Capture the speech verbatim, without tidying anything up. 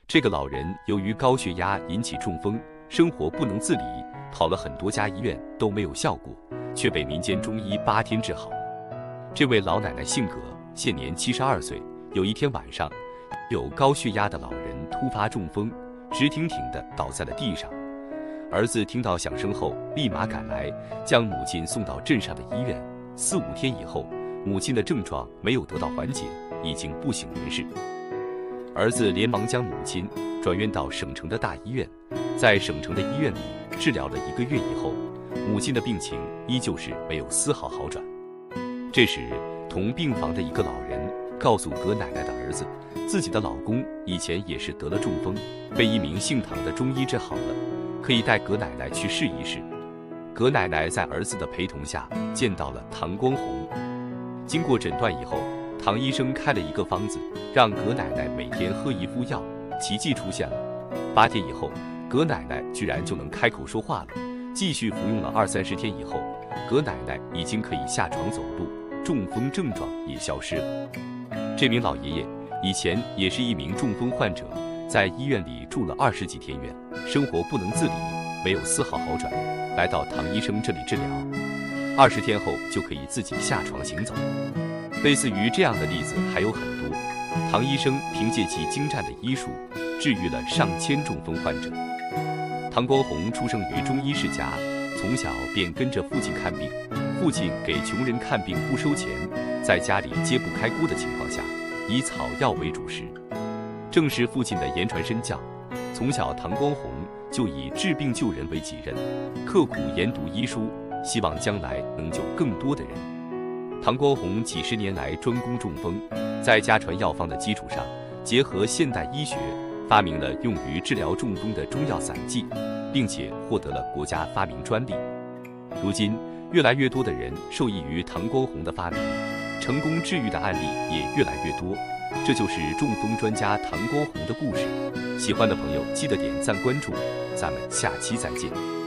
这个老人由于高血压引起中风，生活不能自理，跑了很多家医院都没有效果，却被民间中医八天治好。这位老奶奶姓葛，现年七十二岁。有一天晚上，有高血压的老人突发中风，直挺挺地倒在了地上。儿子听到响声后，立马赶来，将母亲送到镇上的医院。四五天以后，母亲的症状没有得到缓解，已经不省人事。儿子连忙将母亲转院到省城的大医院，在省城的医院里治疗了一个月以后，母亲的病情依旧是没有丝毫好转。这时，同病房的一个老人告诉葛奶奶的儿子，自己的老公以前也是得了中风，被一名姓唐的中医治好了，可以带葛奶奶去试一试。葛奶奶在儿子的陪同下见到了唐光红。经过诊断以后，唐医生开了一个方子，让葛奶奶每天喝一副药。奇迹出现了，八天以后，葛奶奶居然就能开口说话了。继续服用了二三十天以后，葛奶奶已经可以下床走路，中风症状也消失了。这名老爷爷以前也是一名中风患者，在医院里住了二十几天院，生活不能自理，没有丝毫好转，来到唐医生这里治疗，二十天后就可以自己下床行走。类似于这样的例子还有很多，唐医生凭借其精湛的医术，治愈了上千中风患者。唐光红出生于中医世家，从小便跟着父亲看病，父亲给穷人看病不收钱，在家里揭不开锅的情况下，以草药为主食。正是父亲的言传身教，从小唐光红就以治病救人为己任，刻苦研读医书，希望将来能救更多的人。唐光红几十年来专攻中风，在家传药方的基础上，结合现代医学，发明了用于治疗中风的中药散剂，并且获得了国家发明专利。如今，越来越多的人受益于唐光红的发明，成功治愈的案例也越来越多。这就是中风专家唐光红的故事。喜欢的朋友记得点赞关注，咱们下期再见。